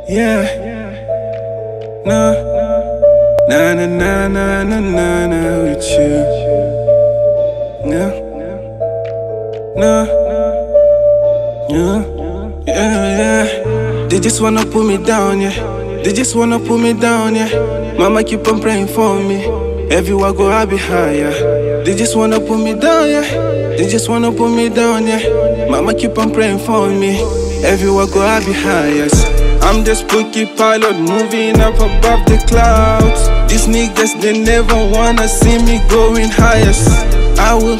Yeah. Nah. Nah, nah, nah, nah, nah, nah, nah, with you. Yeah. Nah. Yeah. Yeah, yeah. They just wanna put me down, yeah. They just wanna put me down, yeah. Mama keep on praying for me. Everywhere I go, I'll be higher. They just wanna put me down, yeah. They just wanna put me down, yeah. Mama keep on praying for me. Everywhere I go, I'll be highest. I'm the spooky pilot moving up above the clouds. These niggas, they never wanna see me going highest. I will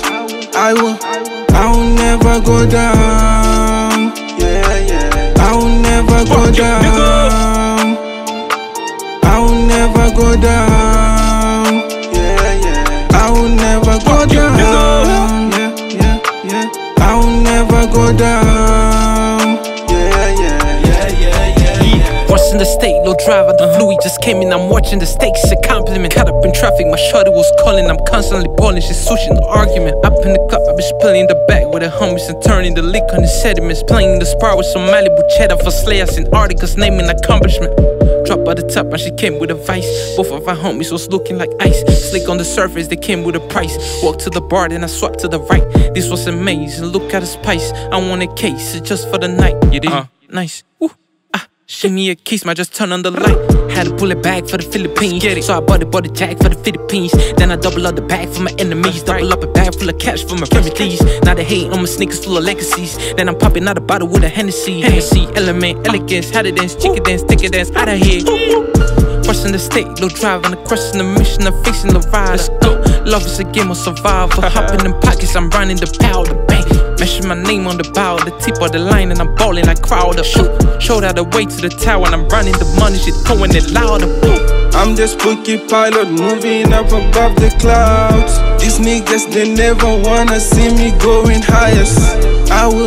never go down. Yeah, yeah. I will never go down. I will never go down. Yeah, yeah. I will never go down. Yeah, yeah, yeah. I will never go down. Yeah, yeah, yeah, yeah, yeah. Watching the state, no driver, the fluid just came in. I'm watching the stakes, a compliment. Caught up in traffic, my shorty was calling. I'm constantly balling, she's switching the argument. Up in the cup, I be spilling the back with the homies and turning the lick on the sediments. Playing the spar with some Malibu cheddar for slayers and articles, naming accomplishment. Drop by the top and she came with a vice. Both of our homies was looking like ice. Slick on the surface, they came with a price. Walk to the bar, then I swipe to the right. This was amazing, look at the spice. I want a case, it's just for the night. You did? Nice. Woo. Shimmy a case, might just turn on the light. Had to pull it back for the Philippines. So I bought a jack for the Philippines. Then I double up the bag for my enemies. Double up a bag full of cash for my remedies. Now they hate on my sneakers full of legacies. Then I'm popping out a bottle with a Hennessy. Element, elegance, how to dance, chicken dance, take a dance, out of here. Crossing the state, low drive on the crossing the mission, I'm facing the ride. Let's go. Love is a game of survival. Hopping in pockets, I'm running the power, the bank. Measure my name on the bow, the tip of the line, and I'm balling like Crowder. Showed out the way to the tower, and I'm running the money, shit throwing it louder. I'm the spooky pilot moving up above the clouds. These niggas, they never wanna see me going highest. I will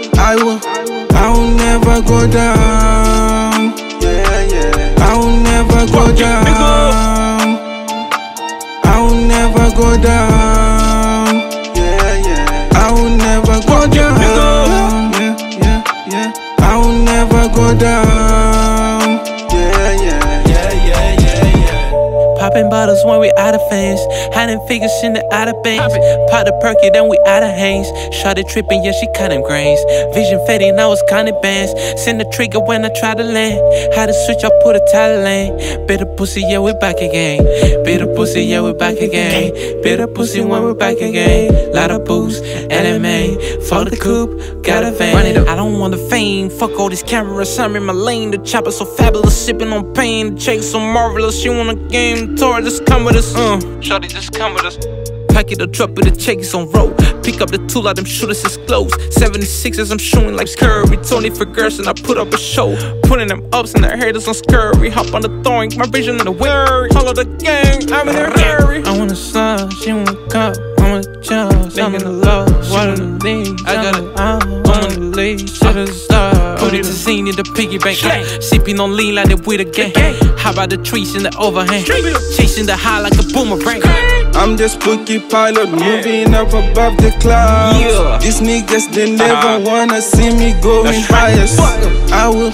never go down. Yeah, yeah. I will never go down. I will never go down. Yeah, yeah. I will never go down. Yeah, yeah, yeah. I will never go down. Yeah, yeah, yeah, yeah, yeah, yeah. Popping bottles when we out of fans. Hiding figures in the outer banks. Pop the perky, then we out of hands. Shawty tripping, yeah, she cutting grains. Vision fading, I was counting bands. Send the trigger when I try to land. Had to switch, I put a Thailand. Bitter pussy, yeah, we back again. Bitter pussy, yeah, we back again. Bitter pussy when we back again. Lot of booze, LMA. For the coupe, got a van. Run it up. I don't want the fame. Fuck all these cameras, I'm in my lane. The chopper so fabulous, sipping on pain. The check so marvelous, she want a game. Tour, just come with us. Shawty, just come with us. Pack it or drop it, the check is on road. Pick up the tool, out them shooters is close. 76ers, I'm shooting like Curry. Tony for girls and I put up a show. Putting them ups and their haters on scurry. Hop on the throwing, my vision in the way. Follow the gang, I'm in a hurry. I wanna slide, she wanna cup. I'm a child, I'm in the love. What the lead? I got it, I'm on the lead. Shit is a star. Put it to scene in the piggy bank. Sipping on lean like the with a gang. How about the trees in the overhang? Chasing the high like a boomerang. I'm the spooky pilot moving up above the clouds. Yeah. These niggas, they never wanna see me going highest. I will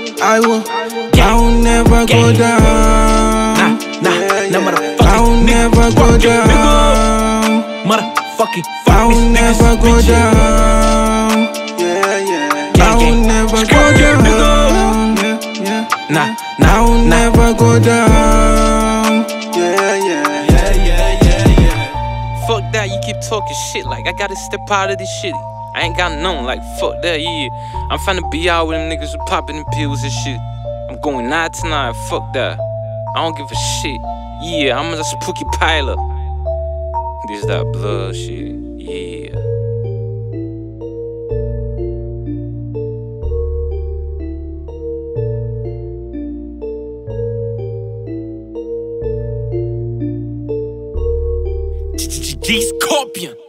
never go down. I will never go down. Motherfucking I will never go down. Yeah, yeah. I will never go down. Yeah, yeah. I will never go down. Yeah, yeah, yeah, yeah, yeah, yeah. Fuck that, you keep talking shit like I gotta step out of this shit. I ain't got none, like fuck that, yeah. I'm finna be out with them niggas who popping them pills and shit. I'm going out tonight, fuck that. I don't give a shit. Yeah, I'm a spooky pilot. This that blood shit, yeah. G Scorpion.